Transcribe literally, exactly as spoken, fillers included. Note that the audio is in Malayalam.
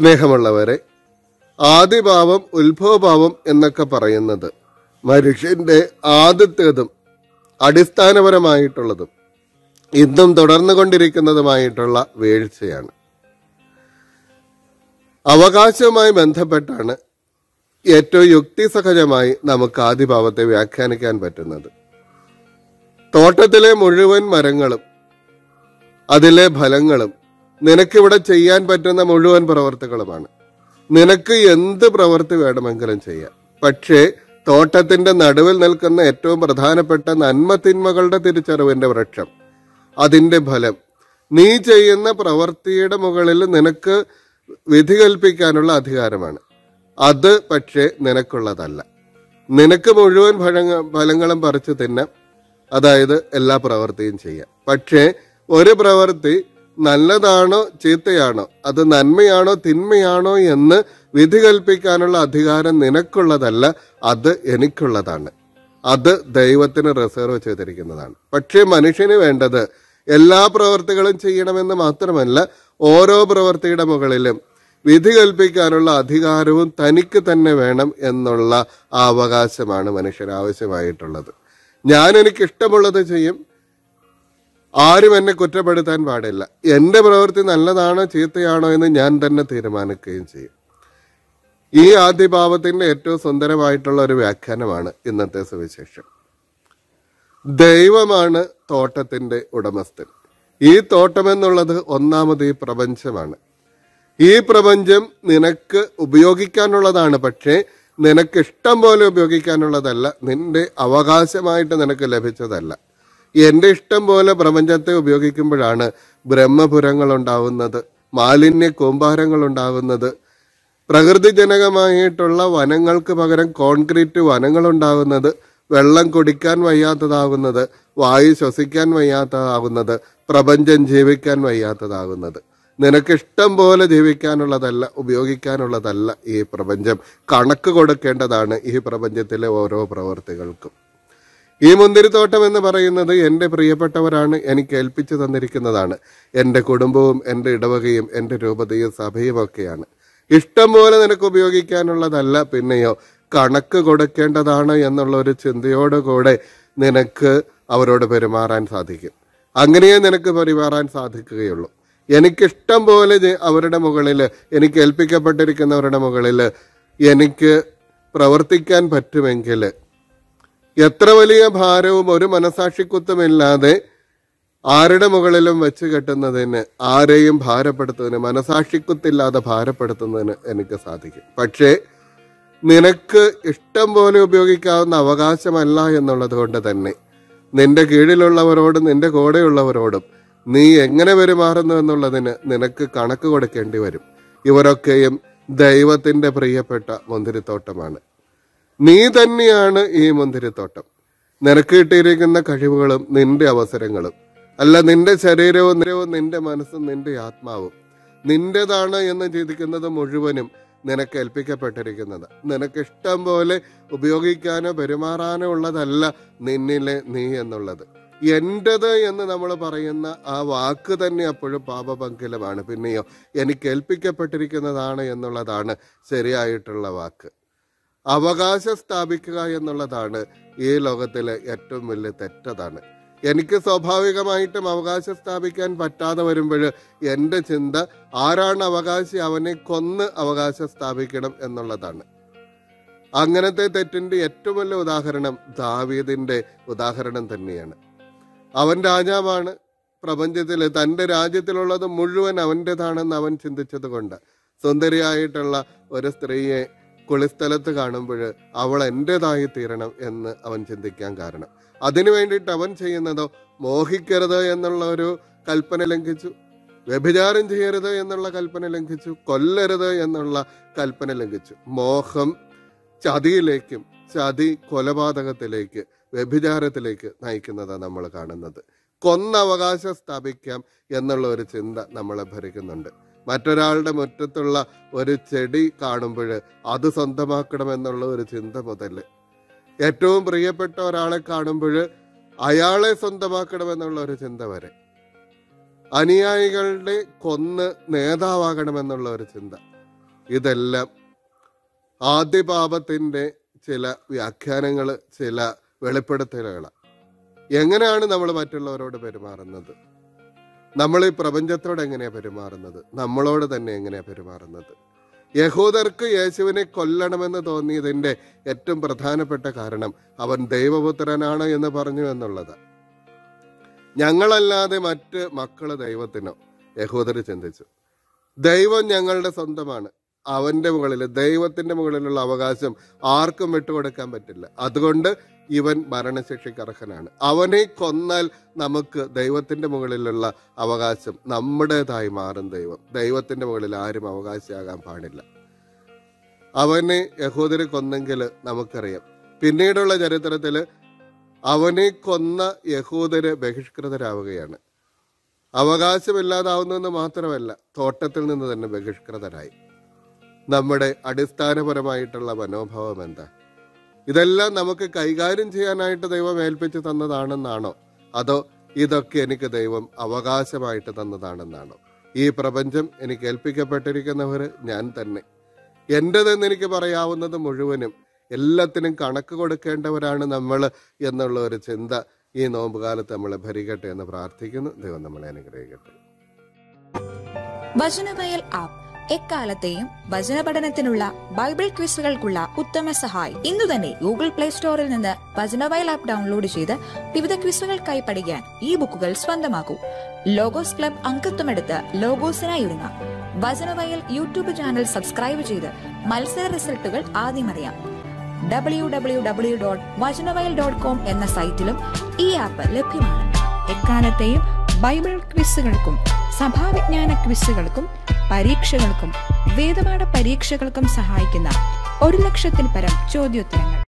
സ്നേഹമുള്ളവരെ, ആദിഭാവം ഉത്ഭവഭാവം എന്നൊക്കെ പറയുന്നത് മനുഷ്യന്റെ ആദ്യത്തേതും അടിസ്ഥാനപരമായിട്ടുള്ളതും ഇന്നും തുടർന്നു കൊണ്ടിരിക്കുന്നതുമായിട്ടുള്ള വീഴ്ചയാണ്. അവകാശവുമായി ബന്ധപ്പെട്ടാണ് ഏറ്റവും യുക്തിസഹജമായി നമുക്ക് ആദിഭാവത്തെ വ്യാഖ്യാനിക്കാൻ പറ്റുന്നത്. തോട്ടത്തിലെ മുഴുവൻ മരങ്ങളും അതിലെ ഫലങ്ങളും നിനക്കിവിടെ ചെയ്യാൻ പറ്റുന്ന മുഴുവൻ പ്രവർത്തികളുമാണ്. നിനക്ക് എന്ത് പ്രവൃത്തി വേണമെങ്കിലും ചെയ്യാം. പക്ഷേ തോട്ടത്തിന്റെ നടുവിൽ നിൽക്കുന്ന ഏറ്റവും പ്രധാനപ്പെട്ട നന്മ തിന്മകളുടെ തിരിച്ചറിവിന്റെ വൃക്ഷം, അതിന്റെ ഫലം, നീ ചെയ്യുന്ന പ്രവൃത്തിയുടെ മുകളിൽ നിനക്ക് വിധി കൽപ്പിക്കാനുള്ള അധികാരമാണ്. അത് പക്ഷേ നിനക്കുള്ളതല്ല. നിനക്ക് മുഴുവൻ ഫലങ്ങ ഫലങ്ങളും പറിച്ചു തിന്നാം, അതായത് എല്ലാ പ്രവൃത്തിയും ചെയ്യാം. പക്ഷേ ഒരു പ്രവൃത്തി നല്ലതാണോ ചീത്തയാണോ, അത് നന്മയാണോ തിന്മയാണോ എന്ന് വിധി കൽപ്പിക്കാനുള്ള അധികാരം നിനക്കുള്ളതല്ല, അത് എനിക്കുള്ളതാണ്. അത് ദൈവത്തിന് റിസർവ് ചെയ്തിരിക്കുന്നതാണ്. പക്ഷേ മനുഷ്യന് വേണ്ടത് എല്ലാ പ്രവൃത്തികളും ചെയ്യണമെന്ന് മാത്രമല്ല, ഓരോ പ്രവൃത്തിയുടെ മുകളിലും വിധി കൽപ്പിക്കാനുള്ള അധികാരവും തനിക്ക് തന്നെ വേണം എന്നുള്ള ആ അവകാശമാണ് മനുഷ്യന് ആവശ്യമായിട്ടുള്ളത്. ഞാൻ എനിക്ക് ഇഷ്ടമുള്ളത് ചെയ്യും, ആരും എന്നെ കുറ്റപ്പെടുത്താൻ പാടില്ല. എൻ്റെ പ്രവൃത്തി നല്ലതാണോ ചീത്തയാണോ എന്ന് ഞാൻ തന്നെ തീരുമാനിക്കുകയും ചെയ്യും. ഈ ആദിഭാവത്തിന്റെ ഏറ്റവും സുന്ദരമായിട്ടുള്ള ഒരു വ്യാഖ്യാനമാണ് ഇന്നത്തെ സുവിശേഷം. ദൈവമാണ് തോട്ടത്തിന്റെ ഉടമസ്ഥൻ. ഈ തോട്ടം എന്നുള്ളത് ഒന്നാമത് ഈ പ്രപഞ്ചമാണ്. ഈ പ്രപഞ്ചം നിനക്ക് ഉപയോഗിക്കാനുള്ളതാണ്, പക്ഷേ നിനക്ക് ഇഷ്ടം പോലെ ഉപയോഗിക്കാനുള്ളതല്ല, നിന്റെ അവകാശമായിട്ട് നിനക്ക് ലഭിച്ചതല്ല. എൻ്റെ ഇഷ്ടം പോലെ പ്രപഞ്ചത്തെ ഉപയോഗിക്കുമ്പോഴാണ് ബ്രഹ്മപുരങ്ങൾ ഉണ്ടാവുന്നത്, മാലിന്യ കൂമ്പാരങ്ങൾ ഉണ്ടാകുന്നത്, പ്രകൃതിജനകമായിട്ടുള്ള വനങ്ങൾക്ക് പകരം കോൺക്രീറ്റ് വനങ്ങൾ ഉണ്ടാകുന്നത്, വെള്ളം കുടിക്കാൻ വയ്യാത്തതാകുന്നത്, വായു ശ്വസിക്കാൻ വയ്യാത്തതാകുന്നത്, പ്രപഞ്ചം ജീവിക്കാൻ വയ്യാത്തതാകുന്നത്. നിനക്ക് ഇഷ്ടം പോലെ ജീവിക്കാനുള്ളതല്ല, ഉപയോഗിക്കാനുള്ളതല്ല ഈ പ്രപഞ്ചം. കണക്ക് കൊടുക്കേണ്ടതാണ് ഈ പ്രപഞ്ചത്തിലെ ഓരോ പ്രവൃത്തികൾക്കും. ഈ മുന്തിരിത്തോട്ടം എന്ന് പറയുന്നത് എൻ്റെ പ്രിയപ്പെട്ടവരാണ് എനിക്ക് ഏൽപ്പിച്ചു തന്നിരിക്കുന്നതാണ്. എൻ്റെ കുടുംബവും എൻ്റെ ഇടവകയും എൻ്റെ രൂപതയും സഭയും ഒക്കെയാണ്. ഇഷ്ടം പോലെ നിനക്ക് ഉപയോഗിക്കാനുള്ളതല്ല, പിന്നെയോ കണക്ക് കൊടുക്കേണ്ടതാണ് എന്നുള്ള ഒരു ചിന്തയോടുകൂടെ നിനക്ക് അവരോട് പെരുമാറാൻ സാധിക്കും. അങ്ങനെയേ നിനക്ക് പെരുമാറാൻ സാധിക്കുകയുള്ളൂ. എനിക്കിഷ്ടം പോലെ അവരുടെ മുകളിൽ, എനിക്ക് ഏൽപ്പിക്കപ്പെട്ടിരിക്കുന്നവരുടെ മുകളിൽ എനിക്ക് പ്രവർത്തിക്കാൻ പറ്റുമെങ്കിൽ, എത്ര വലിയ ഭാരവും ഒരു മനസാക്ഷിക്കുത്തുമില്ലാതെ ആരുടെ മുകളിലും വെച്ച് കെട്ടുന്നതിന്, ആരെയും ഭാരപ്പെടുത്തുന്നതിന്, മനസാക്ഷിക്കുത്തില്ലാതെ ഭാരപ്പെടുത്തുന്നതിന് എനിക്ക് സാധിക്കും. പക്ഷേ നിനക്ക് ഇഷ്ടം പോലെ ഉപയോഗിക്കാവുന്ന അവകാശമല്ല എന്നുള്ളത് കൊണ്ട് തന്നെ നിന്റെ കീഴിലുള്ളവരോടും നിന്റെ കൂടെയുള്ളവരോടും നീ എങ്ങനെ പെരുമാറുന്നു എന്നുള്ളതിന് നിനക്ക് കണക്ക് കൊടുക്കേണ്ടി വരും. ഇവരൊക്കെയും ദൈവത്തിന്റെ പ്രിയപ്പെട്ട മുന്തിരിത്തോട്ടമാണ്. നീ തന്നെയാണ് ഈ മുന്തിരിത്തോട്ടം. നിനക്ക് കിട്ടിയിരിക്കുന്ന കഴിവുകളും നിന്റെ അവസരങ്ങളും അല്ല, നിന്റെ ശരീരവും നിന്റെ മനസ്സും നിന്റെ ആത്മാവും നിന്റേതാണ് എന്ന് ചിന്തിക്കുന്നത് മുഴുവനും നിനക്ക് ഏൽപ്പിക്കപ്പെട്ടിരിക്കുന്നത്. നിനക്ക് ഇഷ്ടം പോലെ ഉപയോഗിക്കാനോ പെരുമാറാനോ ഉള്ളതല്ല നിന്നിലെ നീ എന്നുള്ളത്. എന്റേത് എന്ന് നമ്മൾ പറയുന്ന ആ വാക്ക് തന്നെ അപ്പോഴും പാപപങ്കിലമാണ്. പിന്നെയോ എനിക്ക് ഏൽപ്പിക്കപ്പെട്ടിരിക്കുന്നതാണ് എന്നുള്ളതാണ് ശരിയായിട്ടുള്ള വാക്ക്. അവകാശം സ്ഥാപിക്കുക എന്നുള്ളതാണ് ഈ ലോകത്തിലെ ഏറ്റവും വലിയ തെറ്റതാണ്. എനിക്ക് സ്വാഭാവികമായിട്ടും അവകാശം സ്ഥാപിക്കാൻ പറ്റാതെ വരുമ്പോൾ എൻ്റെ ചിന്ത ആരാണ് അവകാശി, അവനെ കൊന്ന് അവകാശം സ്ഥാപിക്കണം എന്നുള്ളതാണ്. അങ്ങനത്തെ തെറ്റിന്റെ ഏറ്റവും വലിയ ഉദാഹരണം ദാവീദിന്റെ ഉദാഹരണം തന്നെയാണ്. അവൻ രാജാവാണ്. പ്രപഞ്ചത്തിൽ തൻ്റെ രാജ്യത്തിലുള്ളത് മുഴുവൻ അവൻ്റെതാണെന്ന് അവൻ ചിന്തിച്ചത് കൊണ്ട് സുന്ദരിയായിട്ടുള്ള ഒരു സ്ത്രീയെ കുളിസ്ഥലത്ത് കാണുമ്പോൾ അവൾ എൻ്റെതായി തീരണം എന്ന് അവൻ ചിന്തിക്കാൻ കാരണം, അതിനു വേണ്ടിയിട്ട് അവൻ ചെയ്യുന്നതോ മോഹിക്കരുത് എന്നുള്ള ഒരു കൽപ്പന ലംഘിച്ചു, വ്യഭിചാരം ചെയ്യരുത് എന്നുള്ള കൽപ്പന ലംഘിച്ചു, കൊല്ലരുത് എന്നുള്ള കൽപ്പന ലംഘിച്ചു. മോഹം ചതിയിലേക്കും ചതി കൊലപാതകത്തിലേക്ക് വ്യഭിചാരത്തിലേക്ക് നയിക്കുന്നതാണ് നമ്മൾ കാണുന്നത്. കൊന്നവകാശം സ്ഥാപിക്കാം എന്നുള്ള ഒരു ചിന്ത നമ്മളെ ഭരിക്കുന്നുണ്ട്. മറ്റൊരാളുടെ മുറ്റത്തുള്ള ഒരു ചെടി കാണുമ്പോൾ അത് സ്വന്തമാക്കണമെന്നുള്ള ഒരു ചിന്ത മുതൽ ഏറ്റവും പ്രിയപ്പെട്ട ഒരാളെ കാണുമ്പോൾ അയാളെ സ്വന്തമാക്കണമെന്നുള്ള ഒരു ചിന്ത വരെ, അനുയായികളുടെ കൊന്ന് നേതാവാകണമെന്നുള്ള ഒരു ചിന്ത, ഇതെല്ലാം ആദ്യപാപത്തിൻ്റെ ചില വ്യാഖ്യാനങ്ങൾ, ചില വെളിപ്പെടുത്തലുകളാണ്. എങ്ങനെയാണ് നമ്മൾ മറ്റുള്ളവരോട് പെരുമാറുന്നത്? നമ്മൾ ഈ പ്രപഞ്ചത്തോട് എങ്ങനെയാണ് പെരുമാറുന്നത്? നമ്മളോട് തന്നെ എങ്ങനെയാണ് പെരുമാറുന്നത്? യഹൂദർക്ക് യേശുവിനെ കൊല്ലണമെന്ന് തോന്നിയതിൻ്റെ ഏറ്റവും പ്രധാനപ്പെട്ട കാരണം അവൻ ദൈവപുത്രനാണ് എന്ന് പറഞ്ഞു എന്നുള്ളത്. ഞങ്ങളല്ലാതെ മറ്റ് മക്കള് ദൈവത്തിനോ? യഹൂദർ ചിന്തിച്ചു. ദൈവം ഞങ്ങളുടെ സ്വന്തമാണ്. അവന്റെ മുകളിൽ, ദൈവത്തിന്റെ മുകളിലുള്ള അവകാശം ആർക്കും വിട്ടുകൊടുക്കാൻ പറ്റില്ല. അതുകൊണ്ട് ഇവൻ മരണശിക്ഷയ്ക്ക് അർഹനാണ്. അവനെ കൊന്നാൽ നമുക്ക് ദൈവത്തിന്റെ മുകളിലുള്ള അവകാശം നമ്മുടേതായി മാറും. ദൈവം ദൈവത്തിന്റെ മുകളിൽ ആരും അവകാശിയാകാൻ പാടില്ല. അവനെ യഹൂദരെ കൊന്നെങ്കിൽ നമുക്കറിയാം, പിന്നീടുള്ള ചരിത്രത്തിൽ അവനെ കൊന്ന യഹൂദര് ബഹിഷ്കൃതരാവുകയാണ്. അവകാശമില്ലാതാവുന്നെന്ന് മാത്രമല്ല, തോട്ടത്തിൽ നിന്ന് തന്നെ ബഹിഷ്കൃതരായി. നമ്മുടെ അടിസ്ഥാനപരമായിട്ടുള്ള മനോഭാവം എന്താ? ഇതെല്ലാം നമുക്ക് കൈകാര്യം ചെയ്യാനായിട്ട് ദൈവം ഏൽപ്പിച്ചു തന്നതാണെന്നാണോ, അതോ ഇതൊക്കെ എനിക്ക് ദൈവം അവകാശമായിട്ട് തന്നതാണെന്നാണോ? ഈ പ്രപഞ്ചം എനിക്ക് ഏൽപ്പിക്കപ്പെട്ടിരിക്കുന്നവർ ഞാൻ തന്നെ. എൻ്റെതെന്ന് എനിക്ക് പറയാവുന്നത് മുഴുവനും എല്ലാത്തിനും കണക്ക് കൊടുക്കേണ്ടവരാണ് നമ്മൾ എന്നുള്ള ഒരു ചിന്ത ഈ നോമ്പുകാലത്ത് നമ്മളെ ഭരിക്കട്ടെ എന്ന് പ്രാർത്ഥിക്കുന്നു. ദൈവം നമ്മളെ അനുഗ്രഹിക്കട്ടെ. വചനവയൽ ആപ്പ് എക്കാലത്തെയും വചന പഠനത്തിനുള്ള ബൈബിൾ ക്വിസുകൾക്കുള്ള ഉത്തമ സഹായി. ഇന്നു തന്നെ ഗൂഗിൾ പ്ലേ സ്റ്റോറിൽ നിന്ന് വചനവയൽ ആപ്പ് ഡൗൺലോഡ് ചെയ്ത് വിവിധ ക്വിസുകൾക്കായി പഠിക്കാൻ ഈ ബുക്കുകൾ സ്വന്തമാക്കൂ. ലോഗോസ് ക്ലബ് അംഗത്വമെടുത്ത് ലോഗോസിനായി ഒരുങ്ങാം. വചനവയൽ യൂട്യൂബ് ചാനൽ സബ്സ്ക്രൈബ് ചെയ്ത് മത്സര റിസൾട്ടുകൾ ആദ്യം അറിയാം. W W W dot Vachanavayal dot com എന്ന സൈറ്റിലും ഈ ആപ്പ് ലഭ്യമാണ്. എക്കാലത്തെയും ബൈബിൾ ക്വിസുകൾക്കും സഭാവിജ്ഞാന ക്വിസുകൾക്കും പരീക്ഷകൾക്കും വേദപാഠ പരീക്ഷകൾക്കും സഹായിക്കുന്ന ഒരു ലക്ഷത്തിൽ പരം ചോദ്യോത്തരങ്ങൾ.